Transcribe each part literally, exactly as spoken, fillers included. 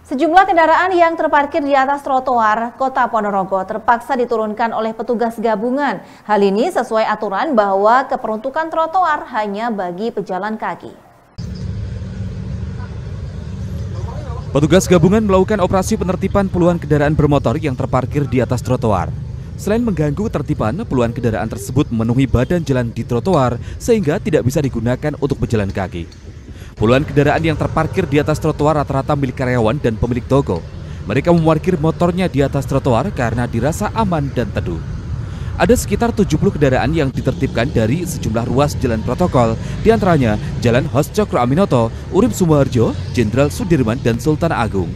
Sejumlah kendaraan yang terparkir di atas trotoar Kota Ponorogo terpaksa diturunkan oleh petugas gabungan. Hal ini sesuai aturan bahwa keperuntukan trotoar hanya bagi pejalan kaki. Petugas gabungan melakukan operasi penertiban puluhan kendaraan bermotor yang terparkir di atas trotoar. Selain mengganggu ketertiban, puluhan kendaraan tersebut memenuhi badan jalan di trotoar sehingga tidak bisa digunakan untuk pejalan kaki. Puluhan kendaraan yang terparkir di atas trotoar rata-rata milik karyawan dan pemilik toko. Mereka memarkir motornya di atas trotoar karena dirasa aman dan teduh. Ada sekitar tujuh puluh kendaraan yang ditertibkan dari sejumlah ruas jalan protokol, diantaranya Jalan Hos Cokro Aminoto, Urip Sumoharjo, Jenderal Sudirman, dan Sultan Agung.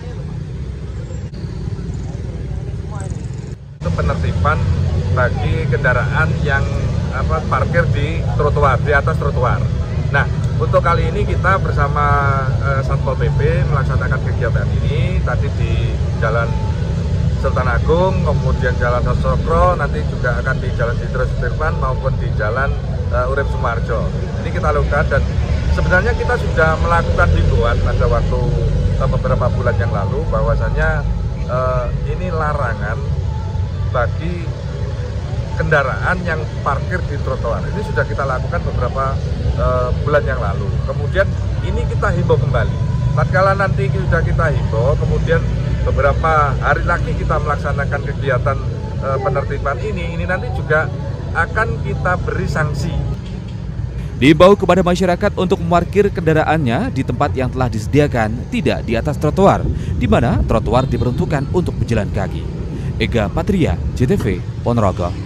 Itu penertiban bagi kendaraan yang apa, parkir di trotoar, di atas trotoar. Nah, untuk kali ini kita bersama uh, Satpol P P melaksanakan kegiatan ini tadi di Jalan Sultan Agung, kemudian Jalan Hos Cokro, nanti juga akan di Jalan Jenderal Sudirman maupun di Jalan uh, Urip Sumoharjo. Ini kita lakukan dan sebenarnya kita sudah melakukan himbauan pada waktu uh, beberapa bulan yang lalu bahwasanya uh, ini larangan bagi kendaraan yang parkir di trotoar. Ini sudah kita lakukan beberapa uh, bulan yang lalu. Kemudian ini kita himbau kembali. Tatkala nanti sudah kita himbau, kemudian beberapa hari lagi kita melaksanakan kegiatan uh, penertiban ini, ini nanti juga akan kita beri sanksi. Diimbau kepada masyarakat untuk memarkir kendaraannya di tempat yang telah disediakan, tidak di atas trotoar, di mana trotoar diperuntukkan untuk pejalan kaki. Ega Patria, J T V, Ponorogo.